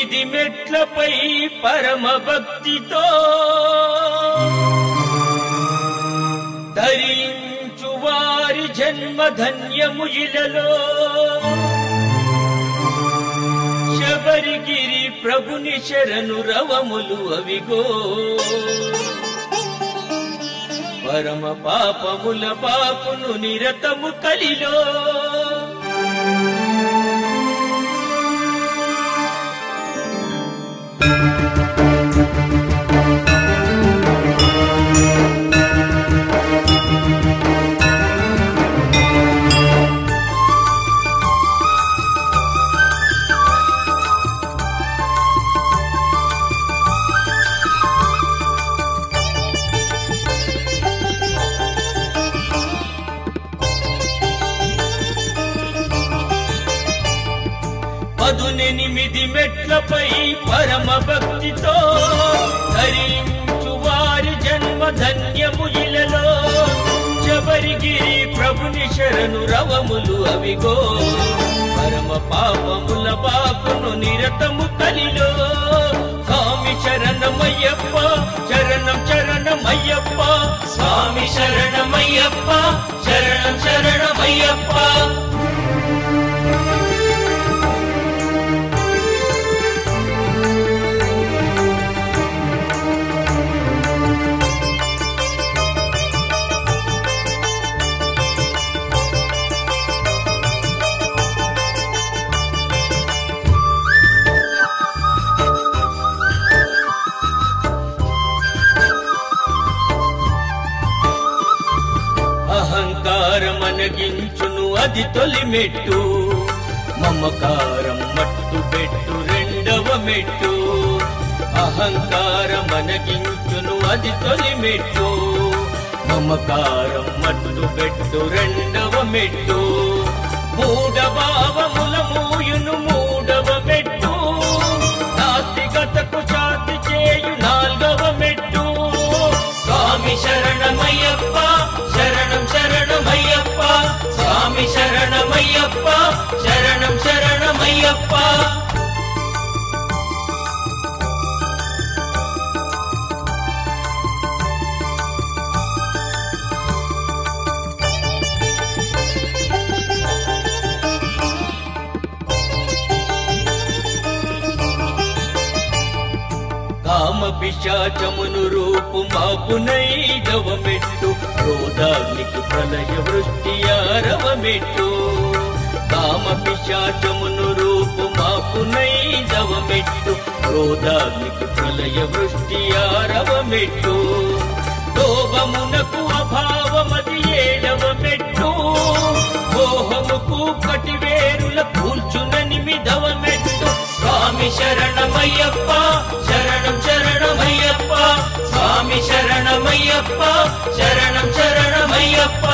ఎనిమిది మెట్లపై పరమ భక్తితో ధరించు వారి జన్మ ధన్యము ఇలలో శబరిగిరి ప్రభుని శరణు రవములు అవిగో పరమ పాపముల పాపును నిరతము కలిలో పదునెనిమిది మెట్లపై పరమ భక్తితో ధరించు వారి జన్మ ధన్యము ఇలలో శబరిగిరి ప్రభుని శరణు రవములు అవిగో పరమ పాపముల పాపును నిరతము కలిలో స్వామి శరణమయ్యప్ప శరణం శరణమయ్యప్ప స్వామి శరణమయ్యప్ప శరణం శరణమయ్యప్ప అహంకారమనగించును అది తొలి మెట్టు మమకారం మట్టు పెట్టు రెండవ మెట్టు అహంకారమనగించును అది తొలి మెట్టు మమకారం మట్టు పెట్టు రెండవ మెట్టు మూఢ భావముల మూయును మూడవ మెట్టు నాస్తికతకు శాంతి చేయు నాల్గవ మెట్టు స్వామి శరణమయ్యప్ప శరణం శరణమయ్యప్ప స్వామి శరణమయ్యప్ప శరణం శరణమయ్యప్ప కామ పిశాచమును రూపు మాపునైదవ మెట్టు క్రోధాగ్నికి ప్రళయ వృష్టి ఆరవ మెట్టు కామ పిశాచమును రూపు మాపునైదవ మెట్టు క్రోధాగ్నికి ప్రళయ వృష్టి ఆరవ మెట్టు లోభమునకు అభావమది ఏడవ మెట్టు మోహముకు కటివేరుల కూల్చుననిమిదవ మెట్టు స్వామి శరణమయ్యప్ప శరణం శరణమయ్యప్ప స్వామి శరణమయ్యప్ప శరణం శరణమయ్యప్ప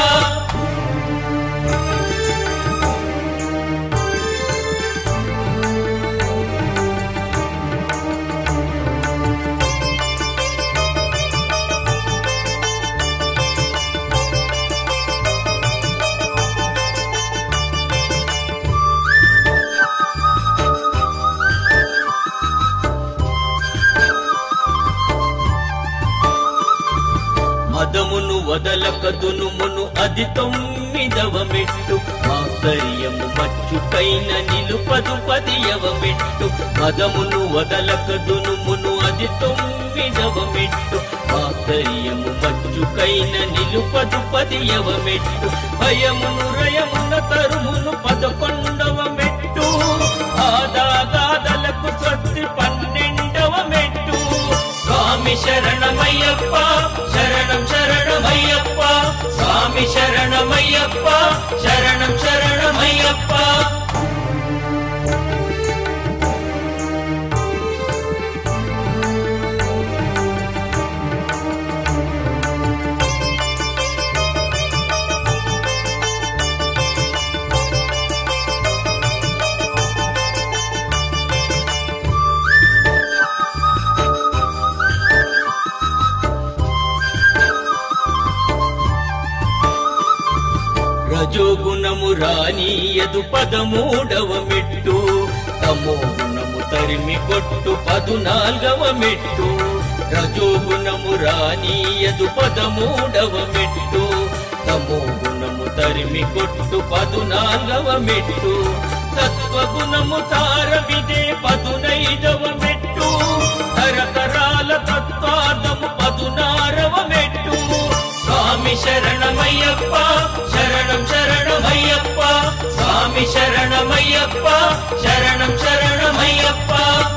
మదమును వదలకదును మును అది తొమ్మిదవ మెట్టు మాధర్యము మచ్చుకైన నిలుపదు పదియవ మెట్టు మదమును వదలకదును మును అది తొమ్మిదవ మెట్టు మాధర్యము మచ్చుకైన నిలుపదు పదియవ మెట్టు భయమును రయమున తరుమును 11వ మెట్టు ఆదాదాదలకు స్వస్తి 12వ మెట్టు స్వామి శరణమయ్యప్ప శరణం శరణమయ్యప్ప స్వామి శరణమయ్యప్ప శరణం శరణమయ్యప్ప రజోగుణము రానీయదు 13వ మెట్టు తమోగుణము తరిమి కొట్టు 14వ మెట్టు రజోగుణము రానీయదు 13వ మెట్టు తమోగుణము తరిమి కొట్టు 14వ మెట్టు సత్వగుణము తారవిదే 15వ మెట్టు తరతరాల తత్వాదము 16వ మెట్టు స్వామి శరణమయ్యప్ప శరణం శరణమయ్యప్ప స్వామి శరణమయ్యప్ప శరణం శరణమయ్యప్ప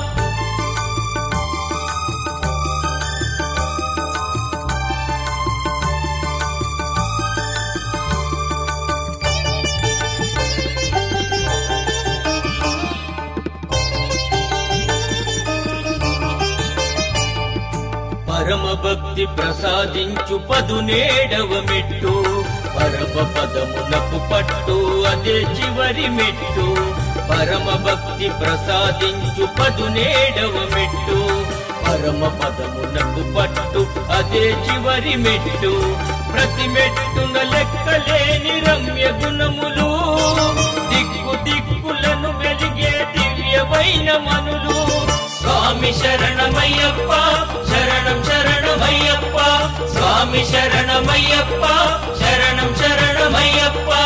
పరమ భక్తి ప్రసాదించు 17వ మెట్టు పరమ పదమునకు పట్టు అదే చివరి మెట్టు పరమ భక్తి ప్రసాదించు 17వ మెట్టు పరమ పదమునకు పట్టు అదే చివరి మెట్టు ప్రతి మెట్టున లెక్కలేని రమ్య గుణములు దిక్కు దిక్కులను వెలిగే దివ్యమైన మనులు స్వామి శరణమయ్యప్ప శరణం శరణమయ్యప్ప స్వామి శరణమయ్యప్ప శరణం శరణమయ్యప్ప